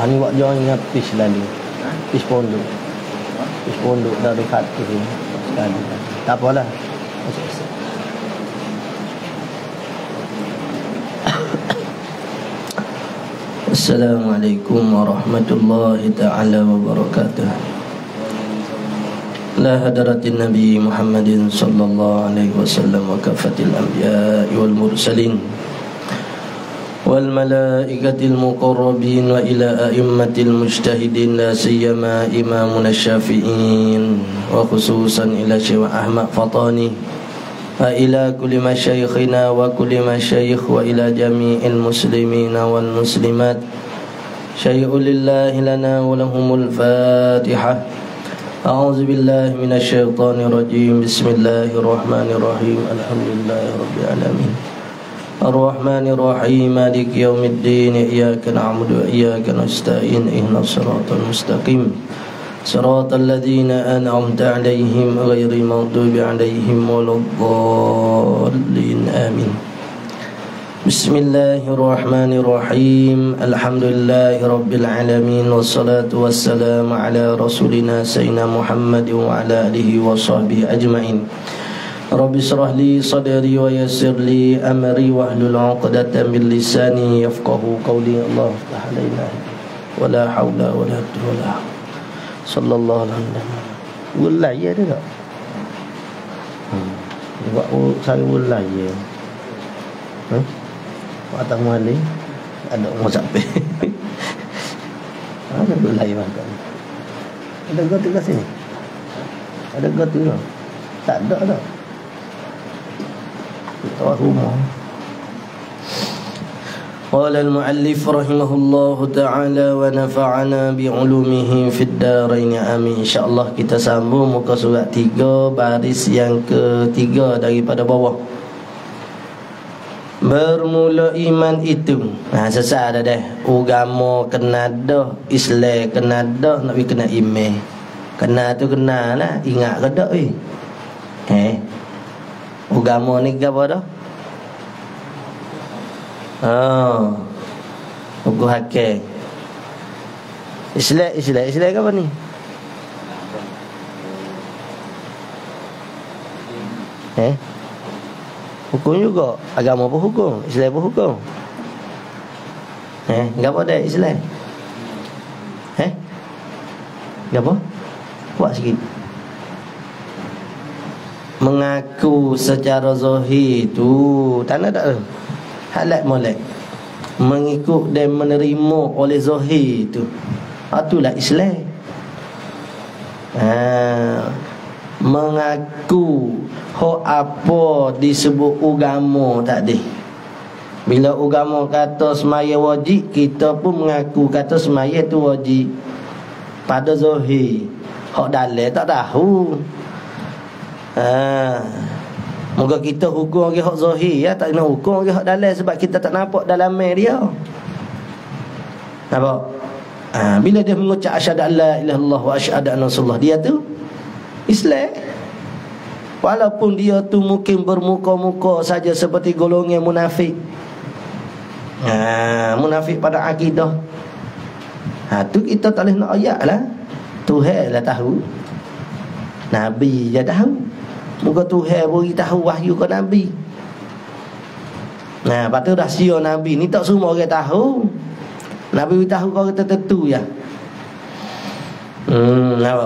Ni buat join dengan fish lalu. Fish pondok. Fish pondok dari kata tu. Sekali. Tak apalah. Assalamualaikum warahmatullahi ta'ala wabarakatuh. La hadaratin Nabi Muhammadin sallallahu alaihi wasallam wa kafatil anbiya'i wal mursalin wal malaikatil muqarrabin wa ila a'immatil mujtahidin la siyama imamuna syafi'in wa khususan ila Syekh Ahmad Fatani wa ila kulli masyayikhina wa kulli masyayikh wa ila jami'il muslimina wal muslimat syai'un lillahi lana wa lahumul fatihah. A'udzu billahi minasy syaithanir rajim. Bismillahirrahmanirrahim. Alhamdulillahi rabbil alamin. Ar-Rahmanir Rahim. Maliki yaumiddin. Iyyaka na'budu wa iyyaka nasta'in. Ihdinas siratal mustaqim. Siratal ladzina an'amta 'alaihim ghairil maghdubi 'alaihim waladdallin. Amin. Bismillahirrahmanirrahim. Alhamdulillahi rabbil alamin. Wassalatu wassalamu ala rasulina sayyidina Muhammad wa ala alihi wa sahbihi ajma'in. Rabbi shrah li sadri wa yassir li amri wahlul 'uqdatam min lisani yafqahu qawli. Allah ta'ala wa la haula wa la quwwata sallallahu alaihi wasallam. Ulai ya dia tak? Buat saya ulai ya. Atas muali ada orang sampai. Ada ulai makan. Ada gotu kat sini. Ada gotu tak? Tak ada dah. Kita rumah. Qala al-muallif rahimahullahu ta'ala wa nafa'ana bi'ulumihi fid darain amin. InsyaAllah kita sambung muka surat 3 baris yang ketiga daripada bawah. Bermula iman itu sesat dah. Agama kena dah, Islam kena dah, Nabi kena iman. Kena tu kena lah. Ingat ke tak agama ni ke apa dah? Hukum hakim. Islam ke apa ni? Hukum juga. Agama pun hukum, Islam pun hukum. Apa dah Islam? Apa? Buat sikit. Mengaku secara zahir tu tak ada tak? Halal molek. Mengikut dan menerima oleh zahir tu. Itulah Islam. Mengaku hak apa disebut agama tadi. Bila agama kata semaya wajib, kita pun mengaku kata semaya tu wajib pada zahir. Hak dalil tak tahu. Moga kita hukum orang hak zahir ya, tak kena hukum orang hak dalil sebab kita tak nampak dalam dia. Nampak? Bila dia mengucap asyhadu alla ilaha illallah wa asyhadu anna rasulullah, dia tu Islam. Walaupun dia tu mungkin bermuka-muka saja seperti golongan munafik. Munafik pada akidah. Tu kita tak boleh nak ayat lah. Tuhan lah tahu, Nabi je tahu. Moga Tuhan beri tahu wahyu ke Nabi. Lepas tu rahsia Nabi ni tak semua orang tahu. Nabi beritahu kau orang tertentu ya. Nampak?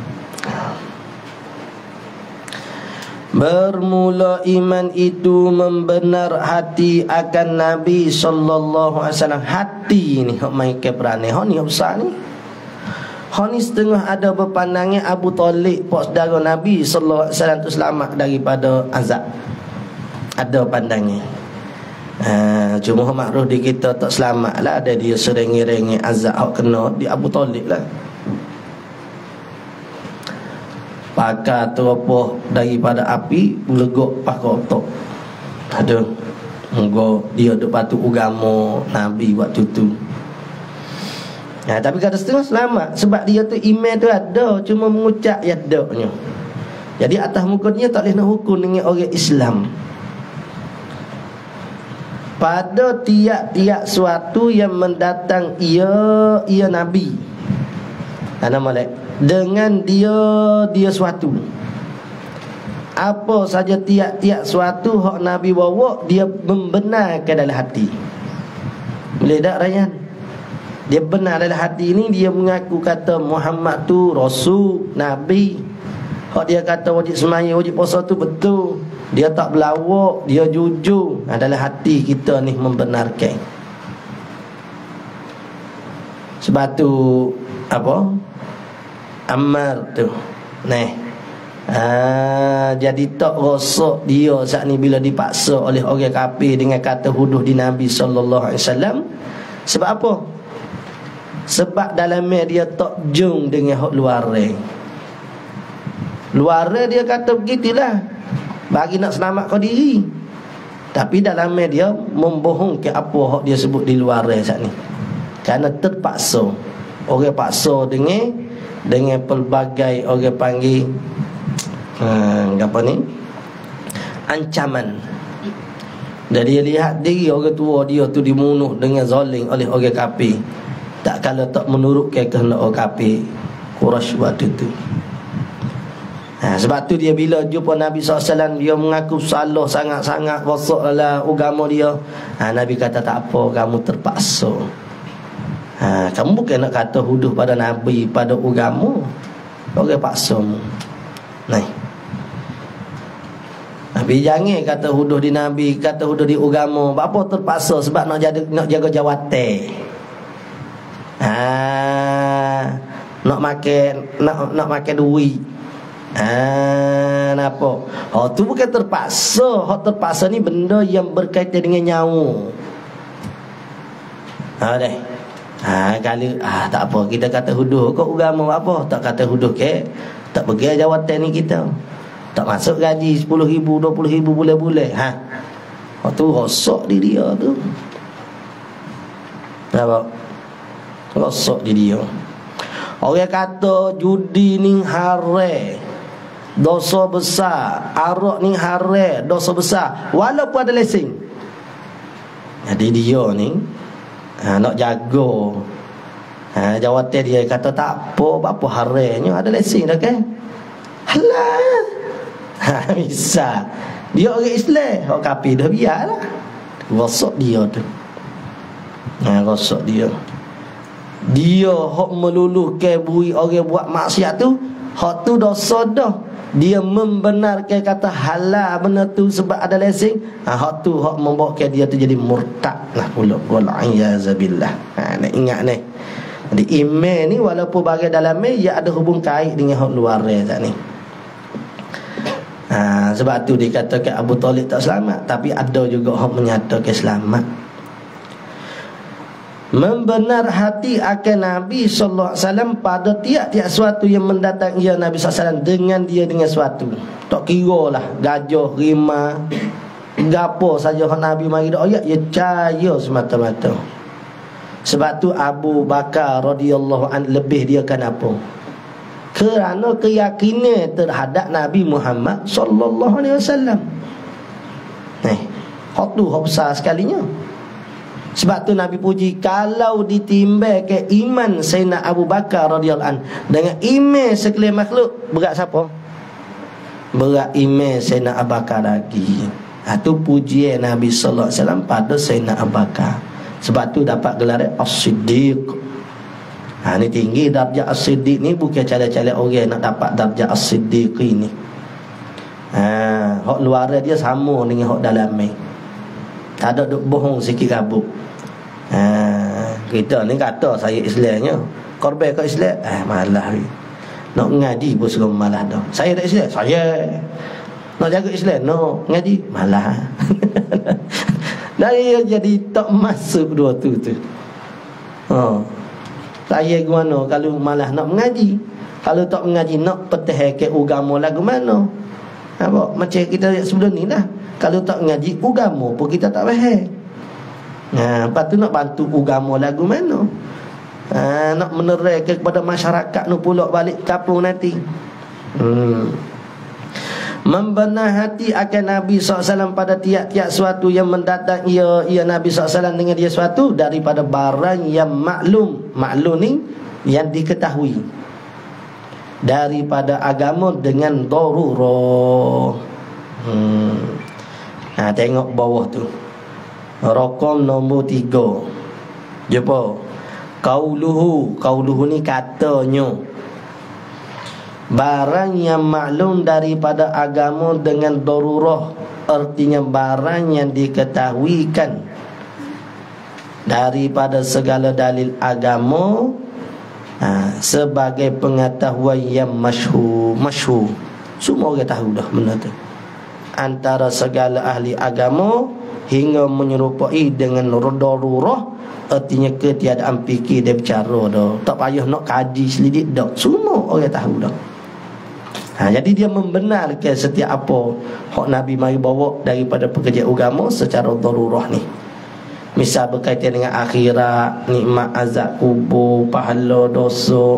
Bermula iman itu membenar hati akan Nabi sallallahu alaihi wasallam. Hati ni hak mai ke perane, hak ni besar ni. Hak ni setengah ada berpandangnya Abu Talib, pak saudara Nabi sallallahu alaihi wasallam tu selamat daripada azab. Ada pandangnya. Cuma makruh di kita tak selamat lah. Ada dia sering-sering azab hak kena di Abu Talib lah. Pakar tu apa daripada api legok pakar otak. Ada. Moga dia duk patut agama Nabi waktu tu. Tapi kata setengah selamat sebab dia tu iman tu ada, cuma mengucap ya daknya. Jadi atas muka dia tak boleh nak hukum dengan orang Islam. pada tiap-tiap suatu yang mendatang ia Nabi. Ana molek dengan dia suatu. Apa saja tiap-tiap suatu hak Nabi bawa, dia membenarkan dalam hati. Boleh tak Rayyan? Dia benar dalam hati ni, dia mengaku kata Muhammad tu Rasul, Nabi. Hak dia kata wajib semaya, wajib puasa tu betul. Dia tak berlawak, dia jujur. Dalam hati kita ni membenarkan. Sebab tu apa? Ammar tu. Jadi tak rosak dia saat ni bila dipaksa oleh orang kafir dengan kata huduh di Nabi sallallahu alaihi wasallam. Sebab apa? Sebab dalamnya dia tak jung dengan hak luar. Luar dia kata begitulah, bagi nak selamatkan diri. Tapi dalamnya dia membohongkan apa hak dia sebut di luar saat ni. Kerana terpaksa. Orang paksa dengan pelbagai orang panggil apa ni, ancaman. Dan dia lihat diri orang tua dia tu dibunuh dengan zalim oleh orang kafir. Tak kala tak menurutkan kehendak orang kafir Quraisy waktu tu. Sebab tu dia bila jumpa Nabi SAW, dia mengaku salah sangat-sangat rosak dalam agama dia. Nabi kata tak apa, kamu terpaksa. Kamu bukan nak kata huduh pada Nabi, pada agama. Orang paksa mu. Nabi jangan kata huduh di Nabi, kata huduh di agama. Apa terpaksa? Sebab nak jaga jawatan. Nak makan duit. Kenapa? Tu bukan terpaksa. Hak terpaksa ni benda yang berkaitan dengan nyawa. Kalau tak apa, kita kata huduh kok agama apa? Tak kata huduh ke? Tak pergi jawatan ni kita. Tak masuk gaji 10,000, 20,000 bulan-bulan. Tu rosak di dia tu. Nampak? Rosak di dia. Orang kata judi ni haram, dosa besar. Arak ni haram, dosa besar, walaupun ada lesen. Jadi dia ni nak jaga jawatan dia, kata tak apa haramnya, ada lesen dah kan, halal. Bisa. Dia orang Islam, orang kafir dah biarlah. Rosak dia tu. Rosak dia. Dia hak meluluhkan bui orang buat maksiat tu, hak tu dosa dah. Dia membenarkan kata halal benda tu sebab ada lesen. Hak tu hak membawakan dia tu jadi murtad lah pula. Wal-iyazabillah. Nak ingat ni. Jadi iman ni walaupun bagi dalamnya, ia ada hubung kait dengan hak luar tak ni. Sebab tu dikatakan Abu Talib tak selamat, tapi ada juga hak menyatakan selamat. Membenar hati akan Nabi SAW pada tiap-tiap suatu yang mendatang ia Nabi SAW dengan suatu. Tak kira lah gajah, rimah, gapo saja Nabi mari dak ayat, ia cahaya semata-mata. Sebab tu Abu Bakar radhiyallahu an lebih dia kan apa? Kerana keyakinan terhadap Nabi Muhammad sallallahu alaihi wasallam. Hak tu hak besar sekalinya. Sebab tu Nabi puji, kalau ditimbangkan iman Sayyidina Abu Bakar radhiyallahu an dengan iman sekalian makhluk, berat siapa? Berat iman Sayyidina Abu Bakar lagi. Itu pujian Nabi sallallahu alaihi wasallam pada Sayyidina Abu Bakar. Sebab tu dapat gelar As-Siddiq. Ni tinggi darjah As-Siddiq ni, bukan cara-cara orang nak dapat darjah As-Siddiq ni. Hak luar dia sama dengan hak dalam ni. Tak ada duk bohong sikit kabut. Kita ni kata saya Islamnya, korban ke Islam, malah nak ngaji pun suka malah dah. Saya tak Islam, saya nak jaga Islam, no ngaji malah. Dia jadi tak masuk dua tu. Saya gimana kalau malah nak mengaji, kalau tak mengaji nak pertahankan agama lagu mana? Apa macam kita sebelum ni lah, kalau tak mengaji agama pun kita tak faham. Lepas tu nak bantu agama lagu mana? Nak menerangkan kepada masyarakat nu pulak balik kampung nanti. membenah hati akan Nabi SAW pada tiap-tiap suatu yang mendatang ia Nabi SAW dengan dia suatu daripada barang yang maklum. Maklum ni yang diketahui daripada agama dengan darurah. Tengok bawah tu, raqam nombor 3. Jumpa Qauluhu ni katanya, barang yang maklum daripada agama dengan darurah, artinya barang yang diketahuikan daripada segala dalil agama, sebagai pengetahuan yang masyhur. Semua orang tahu dah benda tu, antara segala ahli agama, hingga menyerupai dengan darurah, artinya ketiadaan fikir dia bercara dah. Tak payah nak kaji selidik dah, semua orang tahu dah. Jadi dia membenarkan setiap apa hak Nabi mari bawa daripada pekerjaan agama secara darurah ni. Misal berkaitan dengan akhirat, nikmat azab kubur, pahala dosa.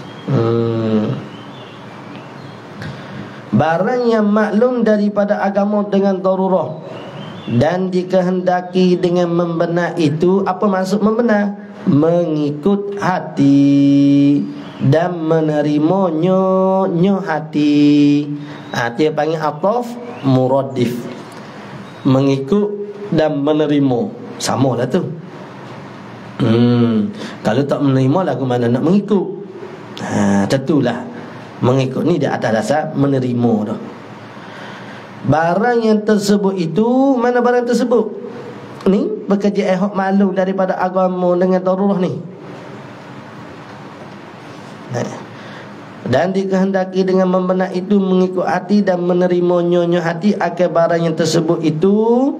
Barang yang maklum daripada agama dengan darurah dan dikehendaki dengan membenar itu. Apa maksud membenar? Mengikut hati dan menerimanya hati. Dia panggil ataf muradif. Mengikut dan menerima, sama lah tu. Kalau tak menerima, lagu mana nak mengikut? Tentulah mengikut ni dia atas dasar menerima dah. Barang yang tersebut itu, mana barang tersebut? Ni bekerja hak malu daripada agama dengan darurah ni. Dan dikehendaki dengan membenar itu mengikut hati dan menerimanya hati akan barang yang tersebut itu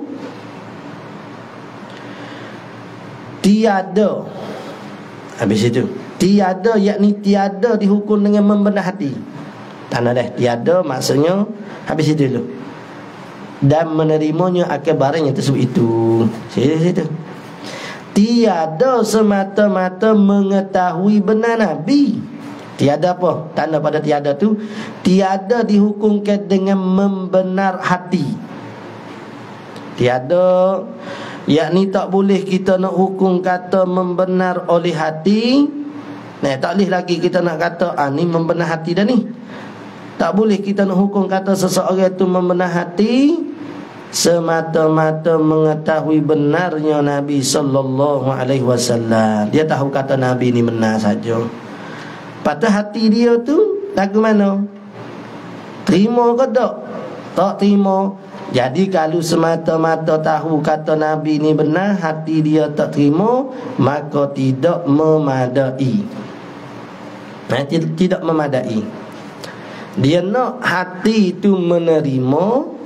tiada. Habis itu tiada, yakni tiada dihukum dengan membenar hati. Tanda dah tiada, maksudnya habis itu dulu. Dan menerimanya akan barang yang tersebut itu. Situ. Tiada semata-mata mengetahui benar Nabi. Tiada apa? Tanda pada tiada tu, tiada dihukumkan dengan membenar hati. Tiada, yakni tak boleh kita nak hukum kata membenar oleh hati. Tak boleh lagi kita nak kata ni membenar hati dah ni. Tak boleh kita nak hukum kata seseorang itu membenar hati semata-mata mengetahui benarnya Nabi sallallahu alaihi wasallam. Dia tahu kata Nabi ni benar saja. Patah hati dia tu lagu mana? Terima ke tak? Tak terima. Jadi kalau semata-mata tahu kata Nabi ni benar, hati dia tak terima, maka tidak memadai. Tidak memadai. Dia nak hati itu menerima,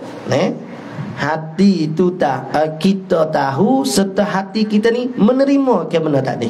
hati itu kita tahu serta hati kita ni menerima ke benar tak ni.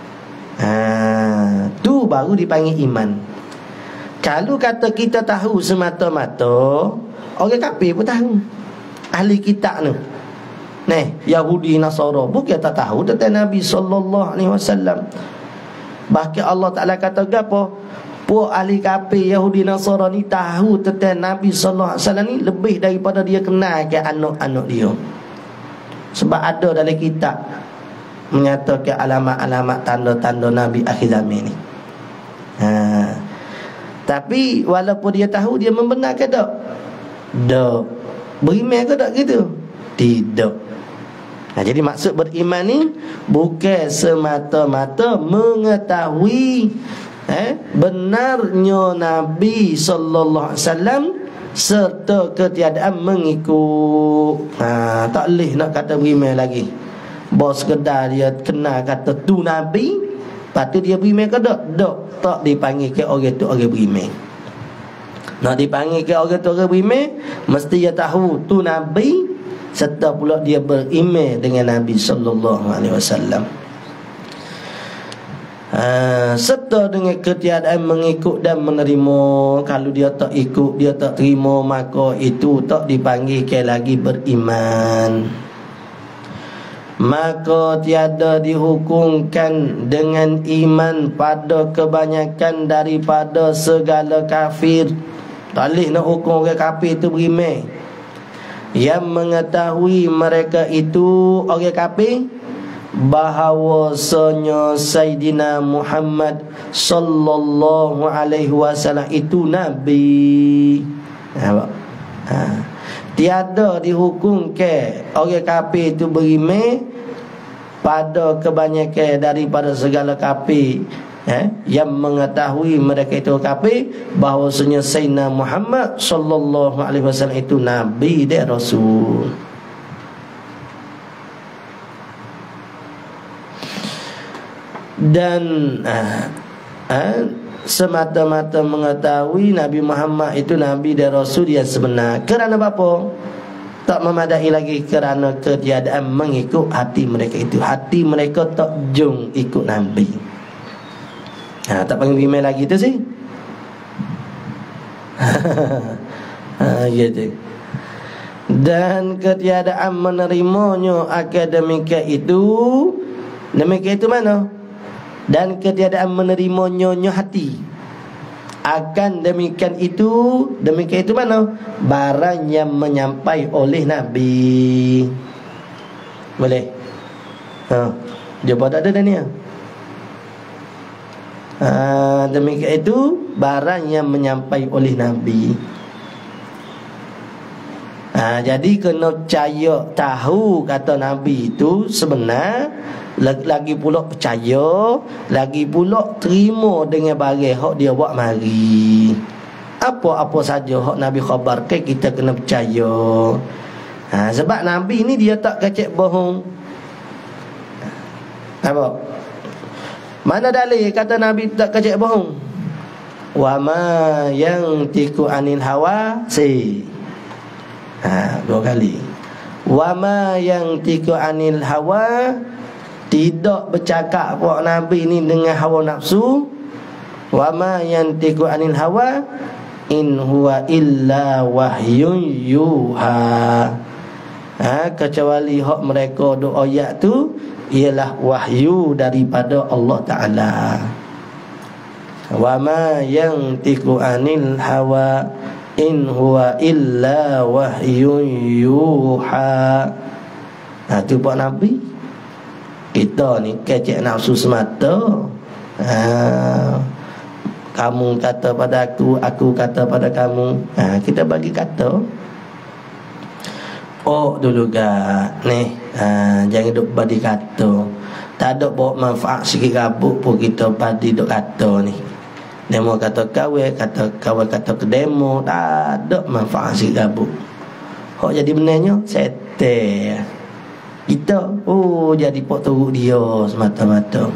Tu baru dipanggil iman. Kalau kata kita tahu semata-mata, orang kafir pun tahu. Ahli kitab ni, Yahudi Nasara bukan tak tahu tentang Nabi sallallahu alaihi wasallam. Bahkan Allah Taala kata gapo? Puak ahli kafir Yahudi Nasara ni tahu tentang Nabi sallallahu alaihi wasallam ni lebih daripada dia kenal ke anak-anak dia. Sebab ada dalam kitab menyatakan alamat-alamat tanda-tanda Nabi akhir zaman ni. Tapi walaupun dia tahu, dia membenarkan tak? Tak. Beriman ke tak gitu? Tidak. Jadi maksud beriman ni bukan semata-mata mengetahui benarnya Nabi sallallahu alaihi wasallam serta ketiadaan mengikut. Tak boleh nak kata beriman lagi. Bos sekedar dia kenal kata tu Nabi, patut dia beriman ke tak? Tak dipanggil ke orang tu orang beriman. Nak dipanggil ke orang tu orang beriman, mesti dia tahu tu Nabi, serta pula dia beriman dengan Nabi sallallahu alaihi wasallam. Serta dengan ketiadaan mengikut dan menerima. Kalau dia tak ikut, dia tak terima, maka itu tak dipanggil ke lagi beriman. Maka tiada dihukumkan dengan iman pada kebanyakan daripada segala kafir. Tak boleh nak hukum orang kafir tu berimeh. Yang mengetahui mereka itu orang kafir bahawasanya Sayyidina Muhammad sallallahu alaihi wasallam itu nabi. Tiada dihukum ke orang kafir itu berimeh pada kebanyakan daripada segala kafir yang mengetahui mereka itu kafir bahawasanya Sayyidina Muhammad sallallahu alaihi wasallam itu nabi dan rasul. Dan semata-mata mengetahui Nabi Muhammad itu nabi dan rasul yang sebenar. Kerana apa? Tak memadai lagi kerana ketiadaan mengikut hati mereka itu. Hati mereka tak jung ikut nabi. Tak panggil email lagi tu sih. Gitu. Dan ketiadaan menerimanya akademika itu, demikian itu mana? Dan ketiadaan menerimanya hati. Akan demikian itu mana? Barang yang menyampai oleh Nabi. Boleh? Jawab tak ada dah ni. Demikian itu barang yang menyampai oleh Nabi. Jadi kena percaya, tahu kata Nabi itu sebenar, lagi pula percaya, lagi pula terima dengan barang hak dia buat mari. Apa-apa saja hak Nabi khabarkan kita kena percaya. Sebab Nabi ni dia tak kecek bohong. Apa? Mana dalil kata Nabi tak kecek bohong? Wa ma yantiqu anil hawa dua kali. Wa ma yantiqu anil hawa, tidak bercakap buat Nabi ni dengan hawa nafsu. Wa ma yantiqu anil hawa in huwa illa wahyun yuha. Kecuali hak mereka doa ayat tu ialah wahyu daripada Allah Ta'ala. Wa ma yantiqu anil hawa in huwa illa wahyun yuha. Tu buat Nabi. Kita ni kecek nafsu semata. Kamu kata pada aku kata pada kamu. Kita bagi kata. Dulu gak ni. Jangan duk bagi kata. Tak ada bawa manfaat sikit gabuk pun kita bagi duk kata ni. Demo kata kawan kata ke demo, tak ada manfaat sikit gabuk. Hak jadi benarnya setel. Kita jadi pok teruk dia semata-mata.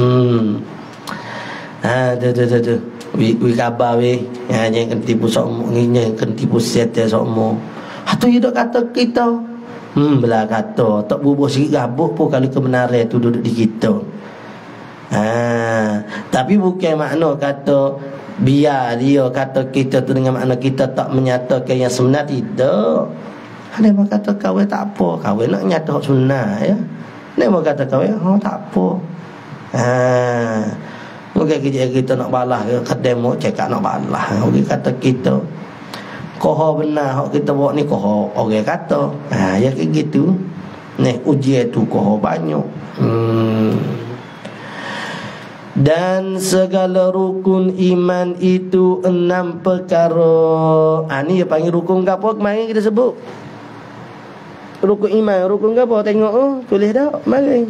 Tu. Wi khabar we. Jangan kena tipu sokmo, jangan kena tipu setel sokmo. Tu dia kata kita. Belah kata, tak bubuh sikit gabuk pun kalau kebenaran tu duduk di kita. Tapi bukan makna kata biar dia kata kita tu dengan makna kita tak menyatakan yang sebenar, tidak. Dia mau kata kawan tak apa, kawan nak nyata hak sunnah ya. Dia mau kata kawan tak apa. Mungkin kita nak balas ke demo cakap nak balas. Mungkin kata kita koh benar hak kita buat ni, koh orang kata. Ya kayak gitu. Ni ujian tu koh banyak. Dan segala rukun iman itu 6 perkara. Ni dia panggil rukun ke apa? Kemarin kita sebut rukun iman, rukun ke apa? Tengok tulis dah kemarin.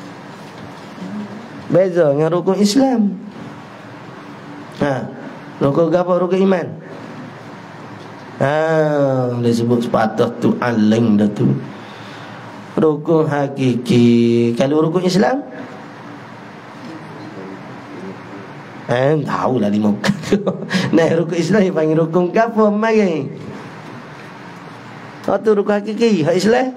Beza dengan rukun Islam. Rukun ke apa? Rukun iman. Dia sebut sepatah tu aling dah tu. Rukun hakiki. Kalau rukun Islam tahulah 5 perkara. Nah, rukun Islam dia panggil rukun apa mari? Tu rukun hakiki, hak Islam.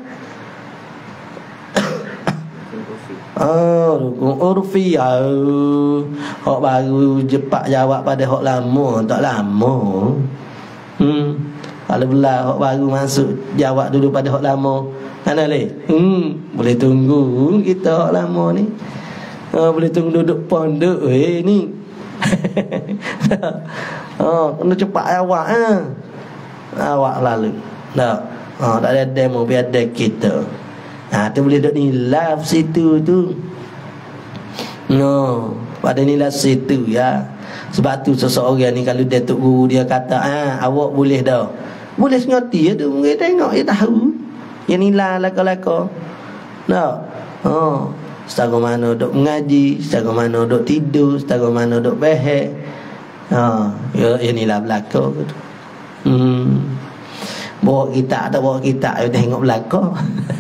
Rukun urfi. Hak baru jepak jawab pada hak lama, tak lama. Kalau belah hak baru masuk jawab dulu pada hak lama. Mana leh? Boleh tunggu kita hak lama ni. Boleh tunggu duduk pondok ni. Kena cepat awak awak lalu. Tak. Tak ada demo biar ada kita. Tu boleh duduk nilai situ tu. Pada nilai situ ya. Sebab tu seseorang ni kalau dia tok guru dia kata awak boleh dah. Boleh senyati ya tu. Mungkin tengok dia tahu. Dia nilai laka-laka. Tak. Setara mana duk mengaji, setara mana duk tidur, setara mana duk behek. Ya nilai belaka tu. Bawa kita tak bawa kita dia tengok belaka.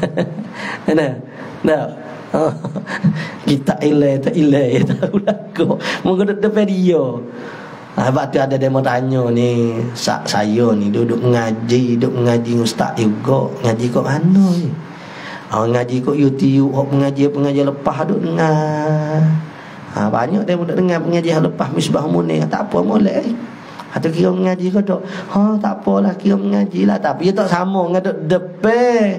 Nah. Kita ilai tak tahu belaka. Mungkin depan dia. Sebab tu ada demo tanya ni, saya ni duduk mengaji ustaz juga. Ngaji kat mana ni? Ngaji kat YouTube, pengajian lepas duk dengar. Banyak dia duk dengar pengajian lepas Misbah Munir. Tak apa molek. Atau kira mengaji ke tak? Tak apalah kira mengaji lah. Tapi dia tak sama dengan duk depan.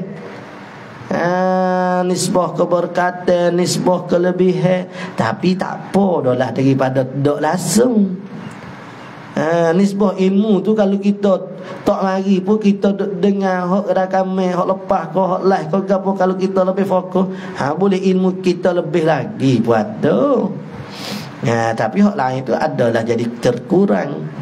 Nisbah keberkatan, nisbah kelebihan. Tapi tak apa dah lah daripada duk langsung. Nisbah ilmu tu kalau kita tak mari pun kita dengar hak rakaman, hak lepas ke hak live ke apa, kalau kita lebih fokus, boleh ilmu kita lebih lagi buat tu. Tapi hak lain tu adalah jadi terkurang.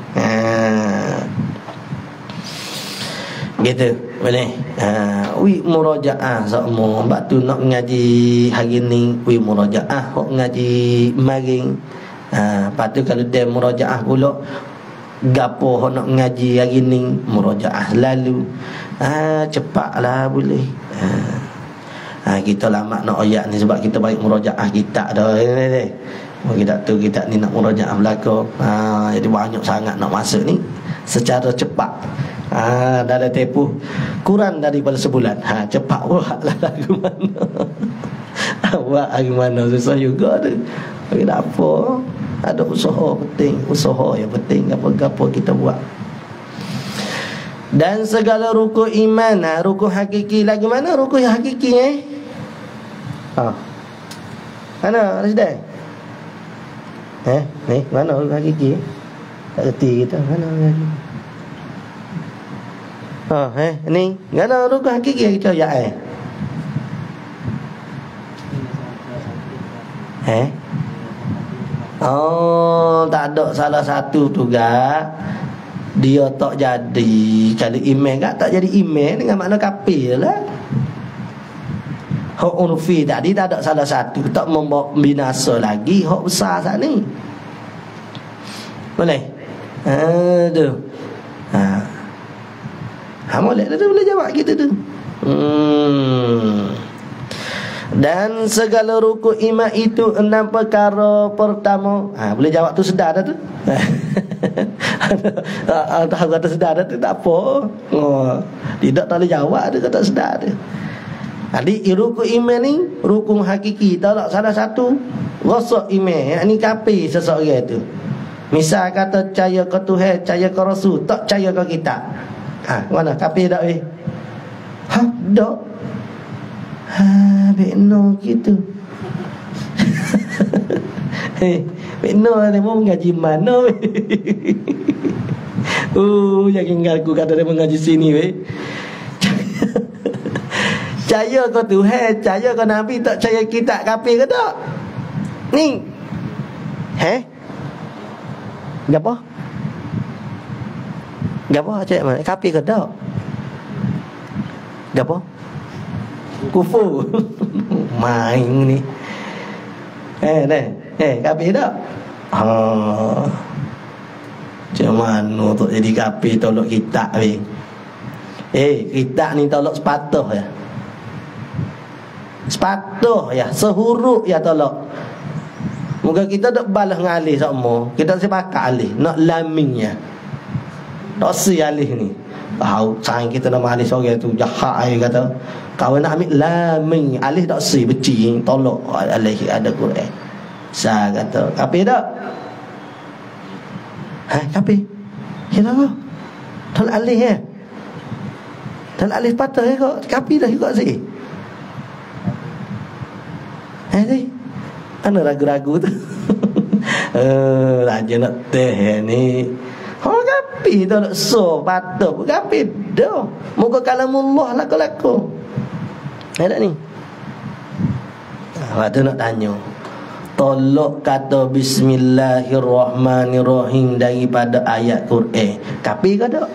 Gitu boleh. Murajaah semua. Sebab tu nak ngaji hari ni murajaah, hak ngaji maring. Lepas tu kalau dia murajaah pula gapo hak nak ngaji hari ni murajaah lalu. Cepatlah boleh. Kita lama nak ayat ni sebab kita baik murajaah kita dah. Kita tu kita ni nak murajaah belaka. Jadi banyak sangat nak masuk ni secara cepat. Dalam tempoh kurang daripada sebulan. Cepat buat lah lagu mana. Buat lagu mana susah juga tu. Tapi tak apa. Ada usaha penting. Usaha yang penting. Apa-apa kita buat. Dan segala rukun iman. Rukun hakiki. Lagu mana rukun yang hakiki Mana Rasdah? Ni mana rukun hakiki? Tak kerti kita. Mana rukun hakiki? Ni mana rukun hakiki kita ya tak ada salah satu tu gak. Dia tak jadi. Kalau iman gak tak jadi iman dengan makna kafir lah. Hak urfi tadi tak ada salah satu. Tak membawa binasa lagi hak besar saat ni. Boleh? Aduh. Molek tu boleh jawab kita tu. Dan segala rukun iman itu 6 perkara pertama. Boleh jawab tu sedar dah tu. Tahu kata sedar dah tu tak apa. Tidak boleh jawab tu kata sedar tu. Jadi rukun iman ni rukun hakiki. Tak salah satu rosak iman. Yang ni kafir seseorang tu. Misal kata percaya ke Tuhan, percaya ke Rasul, tak percaya ke kita. Mana kafir tak weh? Tak. Bekno gitu. Bekno ni mau mengaji mana weh? Jangan ngaku kata dia mengaji sini weh. Percaya ke Tuhan, percaya ke Nabi, tak percaya kita kafir ke tak? Ni. Gapo? Gapo cak mana? Kafir ke tak? Gapo? Kufur. Main ni. Kafir tak? Macam mana untuk jadi kafir tolak kita ni? Kita ni tolak sepatah ya. Sepatah ya, sehuruf ya tolak. Moga kita tak balas dengan alih semua. Kita sepakat alih, nak lamingnya. Tak si alih ni. Sayang kita nama alih seorang tu jahat ai kata. Kau nak ambil laming, alih tak si beci, tolak alih ada Quran. Saya kata, kafir tak? Kafir. Kenapa? Tolak alih ya. Tolak alih patah ya kok. Kafir dah juga sih. Ana ragu-ragu tu. Raja nak teh ni. kapi tu nak so patut pun kapi dah. Muka kalamullah laku-laku. Ada ni. Waktu nak tanya. Tolak kata bismillahirrahmanirrahim daripada ayat Quran. Kapi ke tak?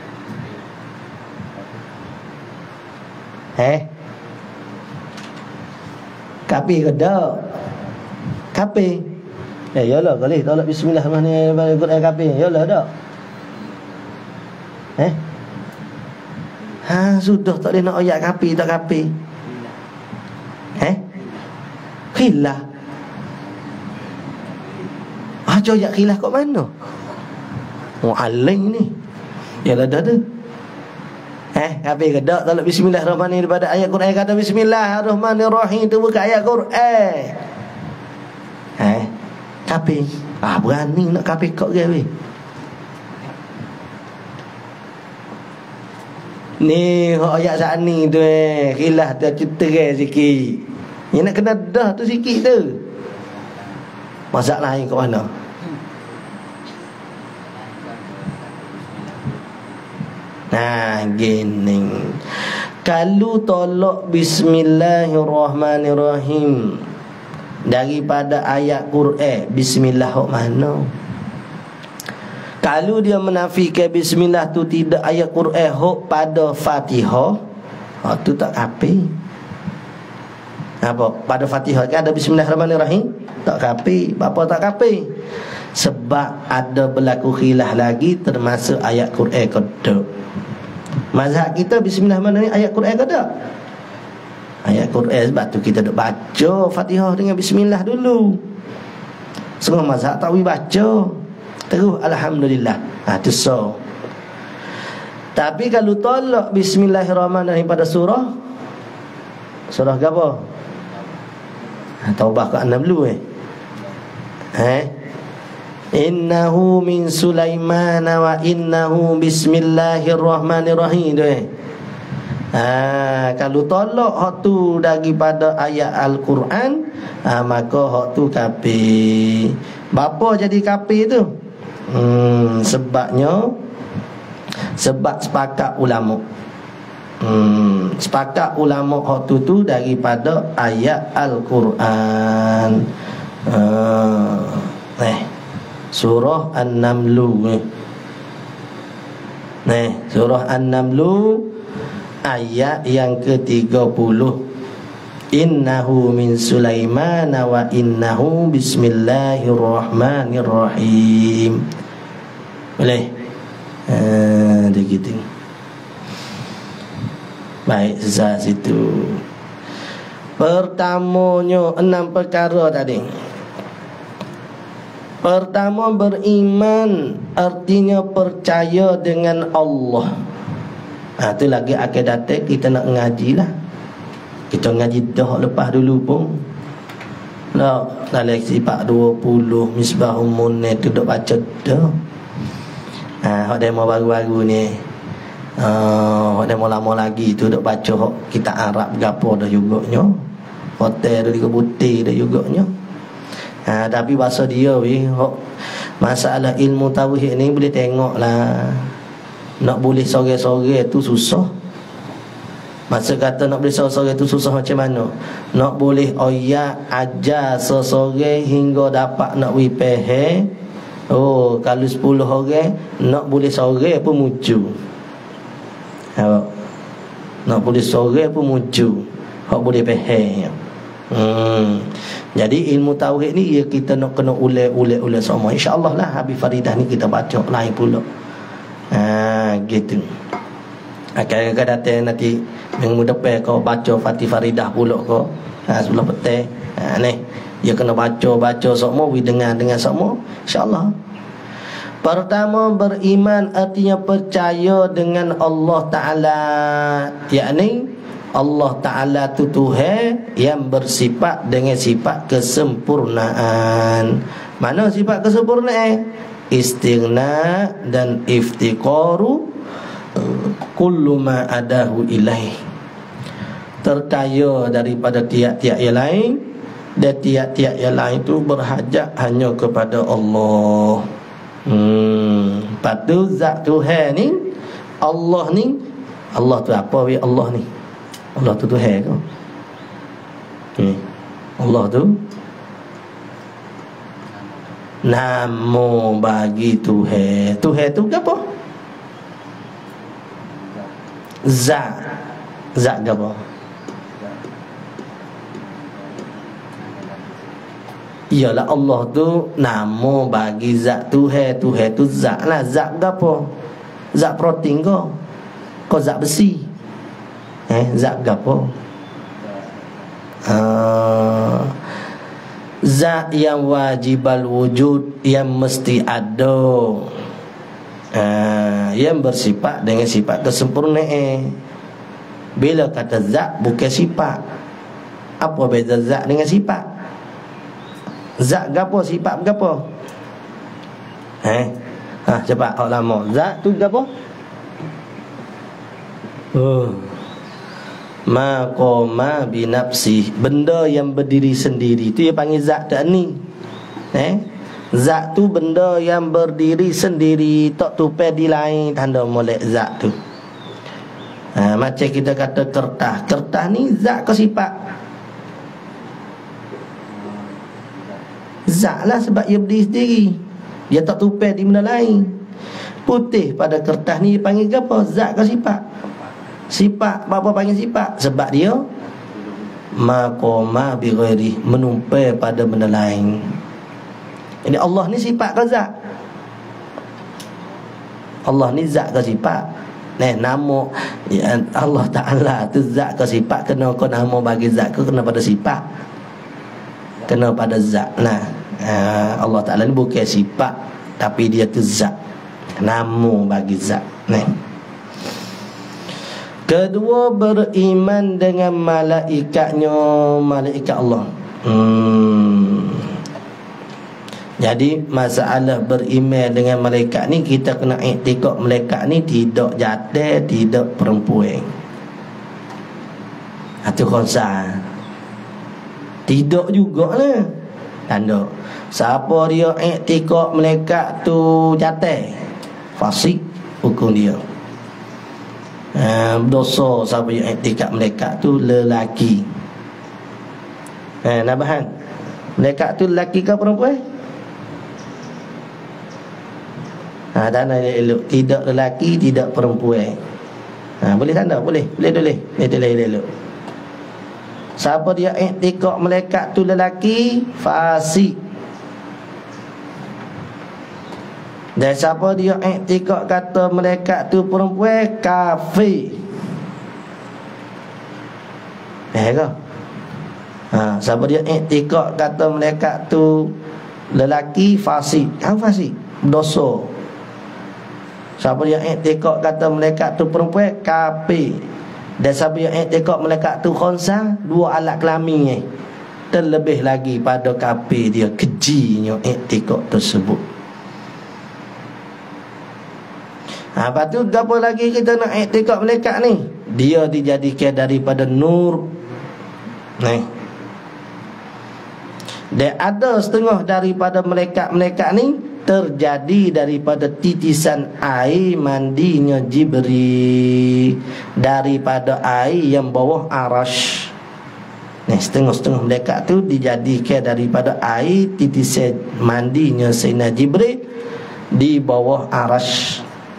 Kapi ke tak? Kapi. Yalah boleh tolak bismillahirrahmanirrahim daripada Quran kapi. Yalah tak? Sudah tak boleh nak ayat kapi tak kapi. Khilaf. Ayat khilaf kat mana? Mu'allim ni. Yalah dah tu. Kapi ke tak tolak bismillahirrahmanirrahim daripada ayat Quran kata bismillahirrahmanirrahim tu bukan ayat Quran. Kapi. Berani nak kapi kau ke weh. Ni ayat saat ni tu khilaf tu ceterai sikit. Yang nak kena dah tu sikit tu. Masalah lain kat mana? Gini. Kalau tolak bismillahirrahmanirrahim daripada ayat Quran, bismillah hok mana? Kalau dia menafikan bismillah tu tidak ayat Quran hok pada Fatihah, tu tak kapi. Apa? Pada Fatihah kan ada bismillahirrahmanirrahim? Tak kapi. Apa tak kapi? Sebab ada berlaku khilaf lagi termasuk ayat Quran ke tak. Mazhab kita bismillahirrahmanirrahim ayat Quran ke tak? Ayat Quran, sebab tu kita duk baca Fatihah dengan bismillah dulu. Semua mazhab tak boleh baca terus alhamdulillah. Tu so. Tapi kalau tolak bismillahirrahmanirrahim pada surah ke apa? Taubah ke 6 dulu Innahu min Sulaiman wa innahu bismillahirrahmanirrahim tu kalau tolak hak tu daripada ayat Al-Quran, maka hak tu kapi. Bapa jadi kapi tu? Sebab sepakat ulama. Sepakat ulama hak tu daripada ayat Al-Quran. Surah An-Naml Surah An-Naml ayat yang ke-30. Innahu min Sulaiman wa innahu bismillahirrahmanirrahim. Boleh? Dia gitu. Baik, sesat situ. Pertamanya 6 perkara tadi. Pertama, beriman artinya percaya dengan Allah. Tu lagi akidat kita nak ngaji lah. Kita ngaji dah lepas dulu pun. Dalam sifat 20 Misbahul Munir tu duk baca dah. Hak demo baru-baru ni. Hak demo lama lagi tu duk baca hak kita Arab gapo dah juganya. Hotel di kebuti dah juganya. Tapi bahasa dia masalah ilmu tauhid ni boleh tengok lah. Nak boleh sore-sore tu susah. Masa kata nak boleh sore-sore tu susah macam mana? Nak boleh oyak ajar sore hingga dapat nak wipehe. Kalau 10 orang nak boleh sore pun muju. Nak boleh sore pun muju. Hak boleh pehe. Jadi ilmu tauhid ni kita nak kena ulek semua. InsyaAllah lah Habib Faridah ni kita baca lain pula. Gitu. Kadang-kadang datang nanti minggu depan kau baca Fatih Faridah pula kau. Sebelum petang. Ni dia kena baca semua, dengar semua. InsyaAllah. Pertama, beriman artinya percaya dengan Allah Ta'ala, yakni Allah Ta'ala tu Tuhan yang bersifat dengan sifat kesempurnaan. Mana sifat kesempurnaan? Istighna dan iftiqaru kullu ma adahu ilaih. Terkaya daripada tiap-tiap yang lain, dan tiap-tiap yang lain itu berhajat hanya kepada Allah. Lepas tu zat Tuhan ni, Allah ni, Allah tu apa we Allah ni? Allah tu Tuhan ke? Allah tu namo bagi Tuhan. Tuhan tu apa? Zat. Zat apa? Ialah Allah tu nama bagi zat Tuhan. Tuhan tu zat lah. Zat apa? Zat protein ke? Kau zat besi? Zat apa? Zat yang wajibal wujud, yang mesti ada, yang bersifat dengan sifat kesempurnaan. Bila kata zat bukan sifat. Apa beza zat dengan sifat? Zat gapo, sifat gapo? Cepat awak lama. Zat tu gapo? Ma qama bi nafsi, benda yang berdiri sendiri tu dia panggil zat tak ni. Zat tu benda yang berdiri sendiri, tak tupai di lain, tanda molek zat tu. Macam kita kata kertas. Kertas ni zat ke sifat? Zat lah, sebab ia berdiri sendiri, dia tak tupai di benda lain. Putih pada kertas ni panggil apa? Zat ke sifat? Sifat. Apa panggil sifat? Sebab dia maqama bi ghairi, menumpai pada benda lain. Ini Allah ni sifat ke zat? Allah ni zat ke sifat? Nama Allah Ta'ala tu zat ke sifat? Kena kau nama bagi zat ke kena pada sifat? Kena pada zat. Allah Ta'ala ni bukan sifat, tapi dia tu zat, nama bagi zat. Kedua, beriman dengan malaikatnya, malaikat Allah. Jadi masalah beriman dengan malaikat ni, kita kena iktikad malaikat ni tidak jatuh, tidak perempuan. Itu konsal. Tidak jugalah. Tanda siapa dia iktikad malaikat tu jatuh, fasik hukum dia. Dosa siapa yang iktikad malaikat tu lelaki. Nabahan, malaikat tu lelaki ke perempuan? Tanda dia elok, tidak lelaki, tidak perempuan. Boleh tanda? Boleh elok. Siapa dia iktikad malaikat tu lelaki, fasik. Dan siapa dia iktikad kata malaikat tu perempuan, kafir. Ke? Siapa dia iktikad kata malaikat tu lelaki, fasik. Fasik, dosa. Siapa dia iktikad kata malaikat tu perempuan, kafir. Dan siapa yang iktikad malaikat tu khonsa, dua alat kelamin terlebih lagi pada kafir, dia kejinya iktikad tersebut. Lepas tu apa lagi kita nak iktikad malaikat ni? Dia dijadikan daripada nur. Dan ada setengah daripada malaikat-malaikat ni terjadi daripada titisan air mandinya Jibril, daripada air yang bawah arash. Setengah-setengah malaikat tu dijadikan daripada air titisan mandinya Sayyidina Jibril di bawah arash.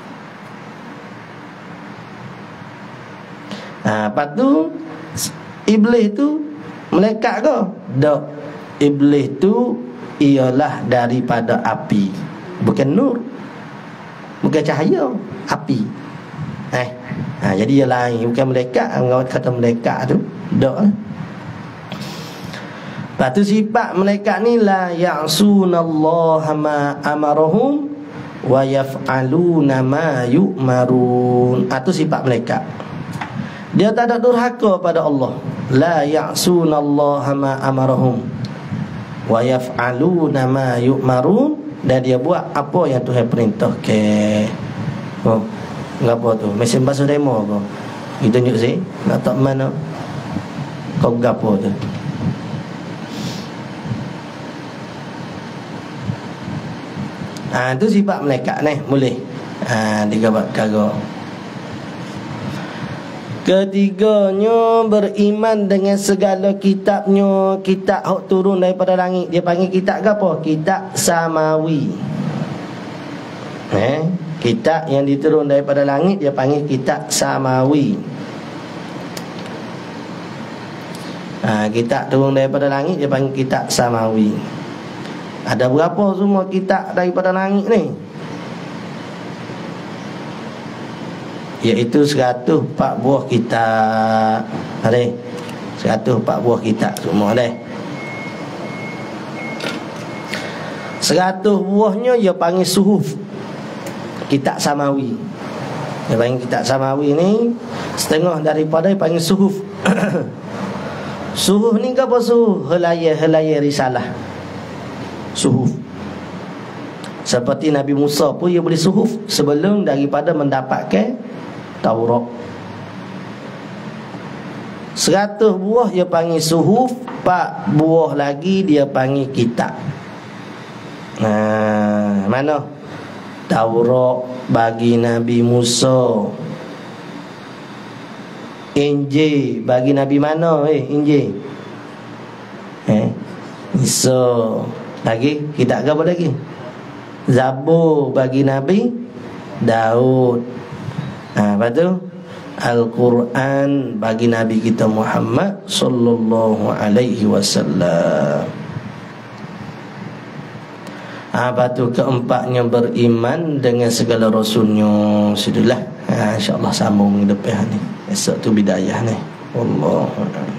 Lepas tu iblis tu malaikat ke? Tak. Iblis tu ialah daripada api, bukan nur, bukan cahaya, api. Jadi dia lain, bukan malaikat. Orang kata malaikat tu tak. Lepas tu sifat malaikat ni, la ya'sunallaha ma amarahum wa yaf'aluna ma yu'marun. Itu sifat malaikat. Dia tak ada durhaka pada Allah. La ya'sunallaha ma amarahum wa yaf'aluna ma yu'marun. Dan dia buat apa yang Tuhan perintah ke. Ngapa tu? Mesin basuh demo apa? Kita tunjuk sih. Nak tak mana? Kau gapo tu? Tu sifat malaikat ni boleh. 3 perkara. Ketiganya, beriman dengan segala kitabnya. Kitab hak turun daripada langit, dia panggil kitab ke apa? Kitab samawi. Kitab yang diturun daripada langit dia panggil kitab samawi. Kitab turun daripada langit dia panggil kitab samawi. Ada berapa semua kitab daripada langit ni? Iaitu 104 buah kitab. Ada 104 buah kitab semua dah. 100 buahnya dia panggil suhuf, kitab samawi. Dia panggil kitab samawi ni, setengah daripada dia panggil suhuf. Suhuf ni apa suhuf? Helaya risalah. Suhuf. Seperti Nabi Musa pun dia boleh suhuf sebelum daripada mendapatkan Taurat. 100 buah dia panggil suhuf, 4 buah lagi dia panggil kitab. Mana? Taurat bagi Nabi Musa. Injil bagi Nabi mana? Injil. Isa. Lagi kitab apa lagi? Zabur bagi Nabi Daud. Lepas tu Al-Quran bagi Nabi kita Muhammad sallallahu alaihi wasallam. Lepas tu keempatnya, beriman dengan segala rasulnya. Sudahlah. InsyaAllah sambung depan ni. Esok tu bidayah ni. Wallahu a'lam.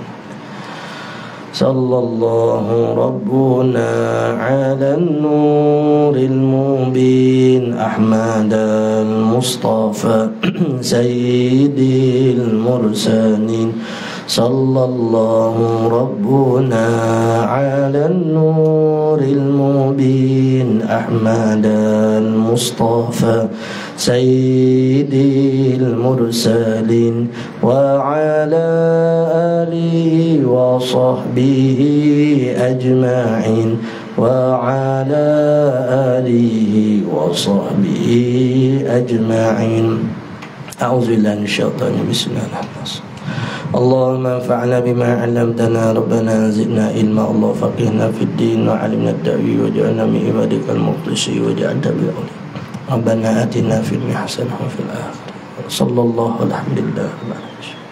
Sallallahu Rabbuna ala nuril mubin Ahmad al-Mustafa Sayyidil mursalin. Sallallahu Rabbuna ala nuril mubin Ahmad al-Mustafa Sayyidil mursalin wa ala alihi wa sahbihi ajma'in wa ala alihi wa sahbihi ajma'in. A'udzubillahi minasyaitonir rajim. Bismillahirrahmanirrahim. Allahumma anfa'na bima 'allamtana rabbana zidna ilma. Allah faqihna fid din wa 'allimna at-ta'wil wa ja'alna min ibadikal mukhlisin wa ja'alna bi awliya. Rabbana atina fid dunya hasanah wa fil akhirati. Sallallahu alhamdulillah.